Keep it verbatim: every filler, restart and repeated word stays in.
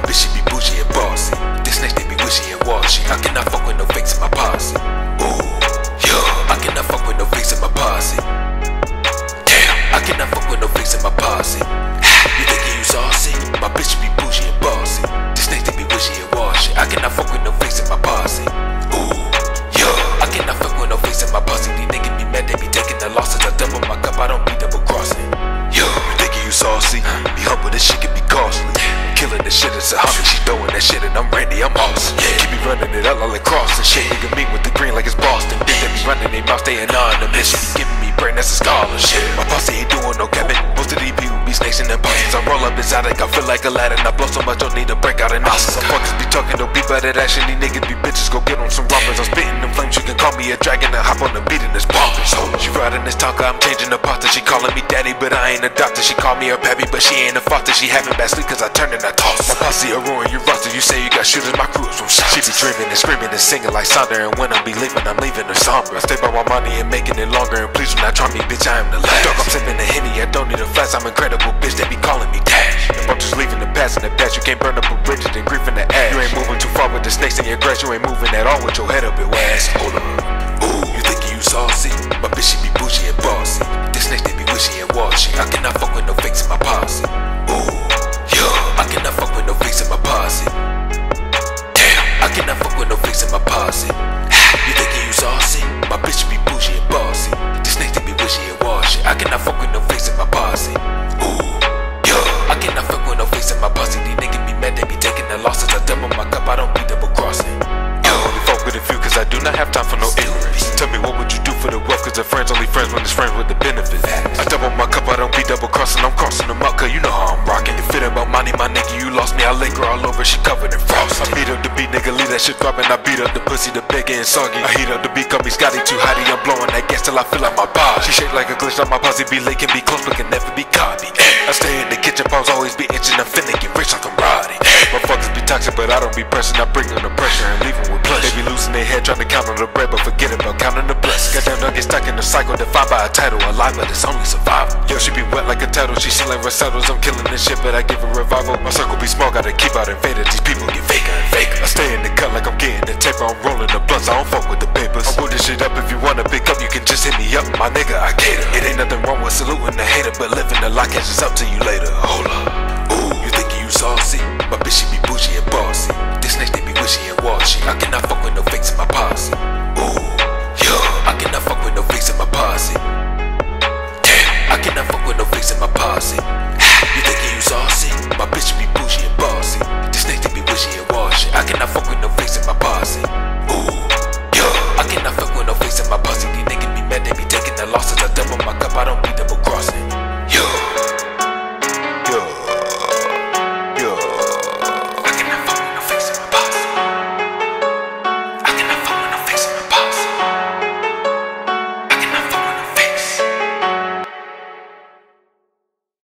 bitch, she be bougie and bossy. This next they be wishy and washy. I cannot fuck with no fakes in my posse. Ooh, yeah, I cannot fuck with no fakes in my posse. Damn, I cannot fuck with no fakes in my posse. You thinking you saucy? My bitch be bougie and bossy. This next they be wishy and washy. I cannot fuck with no fakes in my posse. Ooh, yeah, I cannot fuck with no fakes in my posse. These niggas be mad, they be taking the losses. I double my cup, I don't be double crossing. Yo, you thinking you saucy? Be humble, this shit can be costly. Killing this shit, it's a hobby. She throwing that shit and I'm Randy, I'm awesome. Yeah, keep me running it up like crossing. Shit, nigga mean with the green like it's Boston. Bitch, they be running they mouth, they anonymous. She be giving me brain, that's a scholarship. My posse ain't doing no capping. Most of these people be snakes in them pockets. I roll up inside, I feel like Aladdin. I blow so much, don't need to break out an awesome. Some fuckers be talking, don't be bad at action. These niggas be bitches, go get on some robbers. I'm spitting them flames, you can call me a dragon. I hop on the beat and it's bonkers. So she riding this talker, I'm changing the pasta. She calling me daddy, but I ain't a doctor. She call me her pappy, but she ain't a foster. She having bad sleep cause I turned and I toss. My posse a roaring, you roster. You say you got shooters, my crew is from shots. She be dreaming and screaming and singing like Sonder. And when I be leaving, I'm leaving her somber. I stay by my money and making it longer. And please do not try me, bitch, I am the last. Dog, I'm sipping the Henny, I don't need a flash. I'm incredible, bitch, they be calling me Dash. I'm just leaving the past in the past. You can't burn up a bridge and grief in the ass. You ain't moving too far with the snakes in your grass. You ain't moving at all with your head up your ass. Hold up. Ooh, you thinking you saucy? My bitch, she be bougie and bossy. This next they be wishy and washy. I cannot fuck with no fakes in my posse. Ooh, yeah, I cannot fuck with no fakes in my posse. Damn, I cannot fuck with no fakes in my posse. You thinking you saucy? My bitch be bougie and bossy. This next they be wishy and washy. I cannot fuck with no fakes in my posse. Ooh, yeah, I cannot fuck with no fakes in my posse. These niggas be mad, they be taking the losses. I double my cup, I don't be double crossing. I only fuck with a few cause I do not have time for no ignorance. Tell me what would you do for the wealth, cause the friends only friends when it's friends with the benefits. I double my cup, I don't be double crossing. I'm crossing them up cause you know how I'm rocking. If it about money, my nigga, you lost me. I lick her all over, she covered in frost. I beat up the beat, nigga, leave that shit throbbing. I beat up the pussy, the big and soggy. I heat up the beat, call me Scotty too hotty. I'm blowing that gas till I feel like my body. She shake like a glitch on my posse, be late, can be close but can never be copied. I stay in the kitchen, palms always be itching. I'm finna get rich like I'm Roddy. Motherfuckers be toxic, but I don't be pressing. I bring them the pressure and leave them with pleasure. They be losing their head trying to count on the bread, but forget about counting the blessings. Goddamn, don't get stuck in the cycle, defined by a title. Alive, but it's only survival. Yo, she be wet like a turtle, she selling recitals. I'm killing this shit, but I give her revival. My circle be small, gotta keep out invaders. These people get faker and faker. I stay in the cut like I'm getting the taper. I'm rolling the blunts, I don't fuck with the papers. I roll this shit up, if you wanna pick up, you can just hit me up. My nigga, I cater. It ain't nothing wrong with saluting the hater, but living the life catches up to you later. Hold up. Ooh, you thinking you saucy? My bitch, she be bougie and bossy. This next they be wishy and washy. I cannot fuck with no fakes in my posse. Ooh, yeah, I cannot fuck with no fakes in my posse. Damn, I cannot fuck with no fakes in my posse.